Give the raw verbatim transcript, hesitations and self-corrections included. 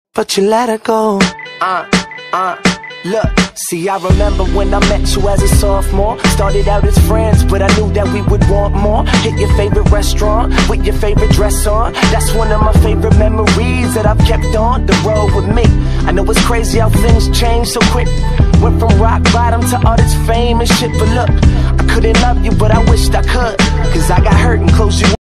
but you let her go. Uh, uh, look, see, I remember when I met you as a sophomore. Started out as friends, but I knew that we would want more. Hit your favorite restaurant with your favorite dress on. That's one of my favorite memories that I've kept on the road with me. I know it's crazy how things change so quick. Went from rock bottom to all this fame and shit, but look, I couldn't love you, but I wished I could. Cause I got hurt and closed you